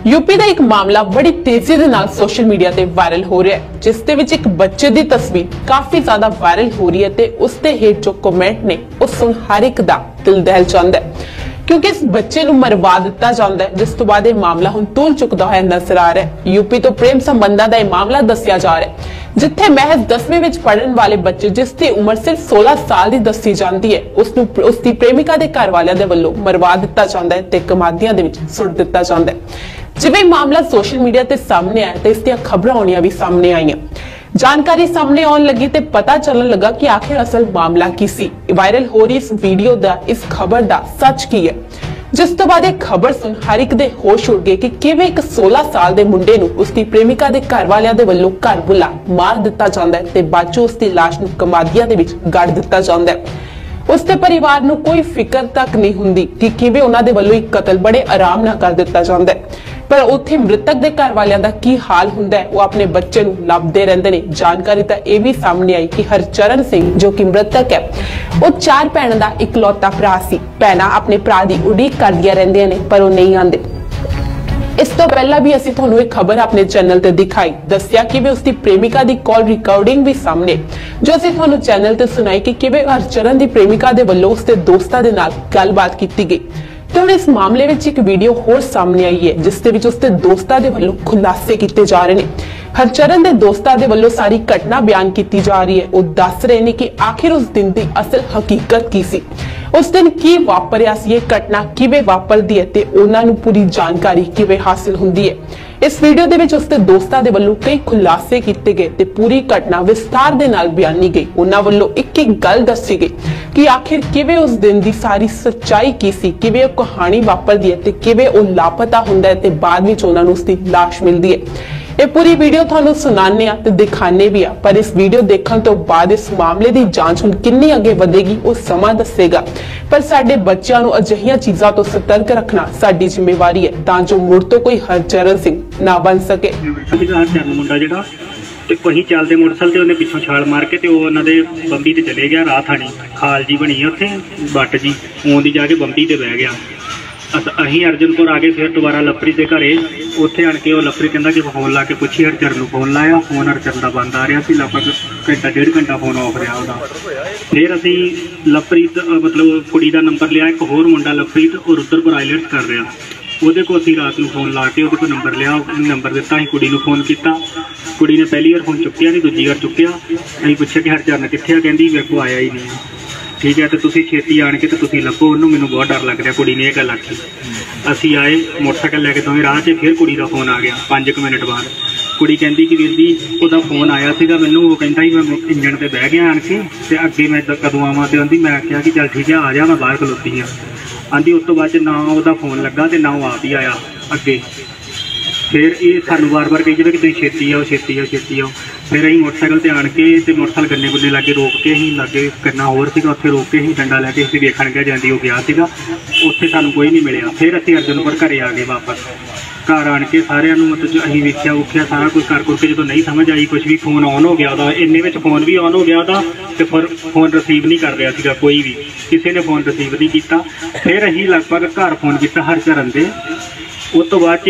UP का एक मामला बड़ी तेजी के नाल सोशल मीडिया ते वायरल हो रहा है, जिस दे विच एक बच्चे की तस्वीर काफी ज्यादा वायरल हो रही है ते उसते हेठ जो कमेंट ने उस सुन हर एक दा दिल दहल जांदा है, क्योंकि इस बच्चे नूं मरवा दिता जांदा है, जिस तो बाद ये मामला हुण तूल चुकदा होया नजर आ रहा है। यूपी तो प्रेम संबंधां दा मामला दस्सिया जा रहा है, जिथे महज 10वीं विच पढ़न वाले बच्चे जिसकी उम्र सिर्फ 16 साल की दसी जाती है उसकी प्रेमिका के घर वालियां दे वल्लों मरवा दिता जांदा है ते कमादियां दे विच सुट दिता जांदा है। जिवें मामला सोशल मीडिया ते सामने आया तो इसदियां खबरां आउणियां भी सामने आईयां। जानकारी सामने आने लगी तो पता चलन लगा कि आखिर असल मामला की सी। वायरल हो रही इस वीडियो दा, इस खबर दा सच की है, जिस तो बाद खबर सुन हर एक दे होश उड़ गए कि किवें एक 16 साल के मुंडे नूं उसकी प्रेमिका के घर वालियां दे वल्लों घर बुला मार दिता जांदा है ते बाद चों उसकी लाश नूं कमादियां दे विच गड़ दिता जांदा है। उसके परिवार नूं कोई फिक्र तक नहीं हुंदी कि किवें उन्हां दे वल्लों एक कतल बड़े आराम नाल कर दिता जांदा है, पर उत्थे मृतक के घर वालियां दा की हाल हुंदा है, वो अपने बच्चे नूं लभदे रहिंदे ने। जानकारी तां इह भी सामने आई कि हरचरण सिंह जो कि मृतक है, वो 4 भैणां दा इकलौता भरा सी। भैणां अपने भरा दी उड़ीक करदियां रहिंदियां ने पर वो नहीं आंदे। इस तो पहला भी असीं तुहानूं एक खबर अपने चैनल ते दिखाई, दस्सिया कि उसकी प्रेमिका की कॉल रिकॉर्डिंग भी सामने, जो असीं तुहानूं चैनल ते सुनाई कि किवें हरचरण दी प्रेमिका दे वल्लों उसके दोस्तां दे नाल गलबात कीती गई। तो इस मामले में एक वीडियो होर सामने आई है, जिस दे विच उसके दोस्तां दे वल्लों खुलासे किए जा रहे हैं। हरचरण दे दोस्तां दे वल्लों सारी घटना बयान की जा रही है। वो दस रहे हैं कि आखिर उस दिन की असल हकीकत की सी, उस दिन की वापरिया सी, ये घटना किवें वापरदी है ते उन्हां नूं पूरी जानकारी किवें हासिल हुंदी है। इस वीडियो दे विच उसके दोस्तां दे वल्लों कई खुलासे किए गए ते पूरी घटना विस्तार दे नाल बयानी गई। उन्हां वल्लों एक गल दसी गई कि आखिर किवें उस दिन की सारी सच्चाई की सी, किवें कहानी वापरदी है ते किवें वो लापता हुंदा है ते बाद विच उन्हां नूं उसदी लाश मिलदी है। ये पूरी वीडियो थानू सुनाने आ ते दिखाने भी आ, पर इस वीडियो देखने तो बाद इस मामले की जांच हुण किन्नी अगे वधेगी वो समा दसेगा, पर साडे बच्चों नूं अजिहियां चीज़ां तो सतर्क रखना साडी जिम्मेवारी है, तां जो मुड़ तो कोई हरचरण सिंह ना बन सके। मुंडा जिहड़ा ते वही चलदे मोटरसाइकिल ते उन्हें पिछों छाल मार के ते उन्हां दे बंबी ते चले गया। राह थानी खाल जी बनी है उत्थे बट जी आउंदी जाके बंबी ते बह गया। अहीं अर्जनपुर आ गए, फिर दोबारा लपरी के घरे उत्थे आण के लपरी कहता कि फोन ला के पूछी, हरचरण नूं फोन लाया, फोन हरचरण का बंद आ रहा सी, लगभग घंटा 1.5 घंटा फोन ऑफ रहा उसका। फिर असी लपरीत मतलब कुड़ी का नंबर लिया, एक होर मुंडा लपरीत और रुद्रपुर आईलैट्स कर रहा, वो को असी रात को फोन ला के वो नंबर लिया, नंबर दिता, अं कुड़ी नूं फोन किया। कुड़ी ने पहली बार फोन चुक्या नहीं, दूजी बार चुक्या, अं पूछा कि हरचरण कित्थे आ, कहती मेरे को आया ही नहीं। ठीक है, तो तुसीं छेती आण के तो तुसीं लभो उन्होंने, मैनूं बहुत डर लग रहा। कुड़ी ने यह गल आखी। असीं आए मोटरसाइकिल लैके दोवें राह च, फिर कुड़ी का फोन आ गया 5 मिनट बाद। कुड़ी कहती कि वीर जी उसका फोन आया सीगा मैनूं, वो कहता ही मैं इंजन पर बह गया आण के ते अगे मैं कदों आवां, ते आंदी मैं आख्या कि चल ठीक है आ जा, मैं बाहर खलोती हाँ। आंदी उस तो बाद ना उसका फोन लगा तो ना वो आप ही आया अगे। फिर ये सानू बार बार कही जाए कि तुम छेती आओ छेती आओ छेती आओ। फिर अं मोटरसाइकिल से आण के ते मोटरसाइकिल गन्ने गुन्ने लागे रोक के ही लागे करना होर सीगा, उत्थे रोक के ही डंडा लैके असीं वेखण गए जांदी वो गया सीगा, उत्थे सानू कोई नहीं मिलिया। फिर असीं अर्जनपुर घरे आ गए वापस। घर आण के सारिਆਂ ਨੂੰ मतलब असीं वेखिया उखिया सारा कुछ कर कुर के जो नहीं समझ आई कुछ भी, फोन ऑन हो गया था, इन्ने विच फोन भी ऑन हो गया था तो फिर फोन रिसीव नहीं कर रहा सीगा, कोई भी किसी ने फोन रिसीव नहीं किया। फिर असीं लगभग घर फोन किया हरचरण दे। उस तो बाद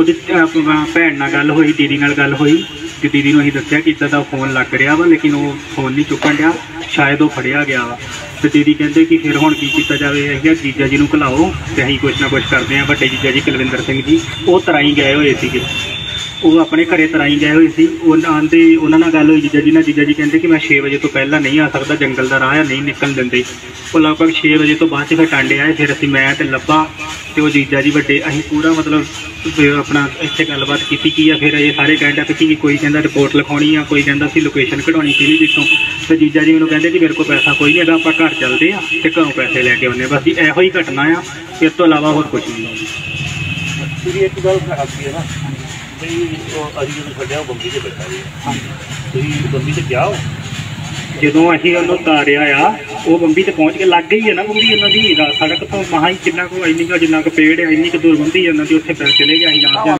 भैन नाल गल हुई, दीदी नाल गल हुई, तो दीदी नूं असीं दस्सिया कि इदां दा फोन लग रहा वा, लेकिन वो फोन नहीं चुकन दिया, शायद वो फड़िया गया वा। तो दीदी कहते कि फिर हुण की किया जाए, असीं जीजा जी नूं घलाओ तो असीं कुछ ना कुछ करते हैं। वड्डे जीजा जी कुलविंदर सिंह जी वो तराई गए हुए थे, वो अपने घरे तराई गए हुए थे। आंदे उन्होंने नाल गल हुई जीजा जी ने, जीजा जी कहते कि मैं 6 बजे तो पहला नहीं आ सकता, जंगल का राह नहीं निकल देंगे। वो लगभग 6 बजे तो बाद फिर टांडे आए, फिर असीं मैं तो लब्भा तो वो जीजा जी वड्डे, असीं पूरा मतलब अपना इत्थे गलबात की है। फिर ये सारे कहते कि कोई कहता रिपोर्ट लिखानी आ, कोई कहता सी लोकेशन कढ़ानी पीली पिछों। तो जीजा जी मैनूं कहते कि मेरे को पैसा कोई नहीं है, आप घर चलते हैं तो घरों पैसे लैके आने, बस इहो ही घटना आ, इस तो इलावा होर कुछ नहीं। एक गल है ना बई अभी जो छड्डिया बंबी से बैठा जी, बंबी से क्या हो ਜਦੋਂ ਅਸੀਂ ਉਹਨੂੰ ਤਾਰਿਆ ਆ, ਉਹ ਬੰਬੀ ਤੇ ਪਹੁੰਚ ਕੇ ਲੱਗ ਗਈ ਹੈ ਨਾ ਬੰਬੀ ਉਹਨਾਂ ਦੀ ਸੜਕ ਤੋਂ ਮਹਾਂ ਹੀ ਕਿੰਨਾ ਕੁ ਇੰਨੀ ਕੁ ਜਿੰਨਾ ਕੁ ਪੇੜ ਹੈ ਇੰਨੀ ਕੁ ਦੂਰ ਬੰਬੀ ਉਹਨਾਂ ਦੀ, ਉੱਥੇ ਪੈ ਚਲੇ ਗਿਆ ਅਸੀਂ